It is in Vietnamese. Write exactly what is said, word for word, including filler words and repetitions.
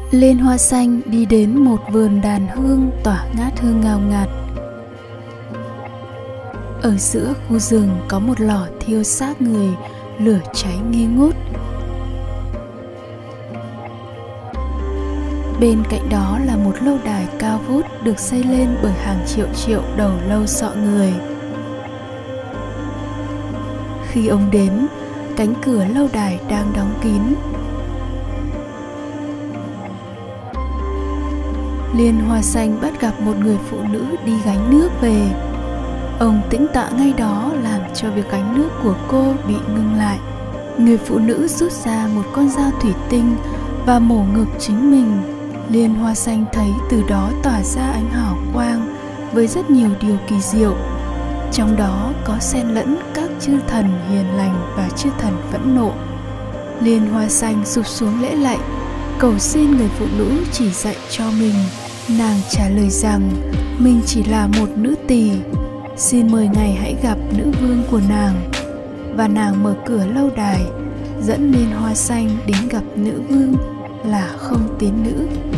Liên Hoa Xanh đi đến một vườn đàn hương tỏa ngát hương ngào ngạt. Ở giữa khu rừng có một lò thiêu xác người, lửa cháy nghi ngút. Bên cạnh đó là một lâu đài cao vút được xây lên bởi hàng triệu triệu đầu lâu sọ người. Khi ông đến, cánh cửa lâu đài đang đóng kín. Liên Hoa Xanh bắt gặp một người phụ nữ đi gánh nước về. Ông tĩnh tọa ngay đó làm cho việc gánh nước của cô bị ngưng lại. Người phụ nữ rút ra một con dao thủy tinh và mổ ngực chính mình. Liên Hoa Xanh thấy từ đó tỏa ra ánh hào quang với rất nhiều điều kỳ diệu. Trong đó có xen lẫn các chư thần hiền lành và chư thần phẫn nộ. Liên Hoa Xanh sụp xuống lễ lạy, cầu xin người phụ nữ chỉ dạy cho mình. Nàng trả lời rằng mình chỉ là một nữ tỳ, xin mời ngài hãy gặp nữ vương của nàng. Và nàng mở cửa lâu đài, dẫn Liên Hoa Xanh đến gặp nữ vương là Không Tiến Nữ.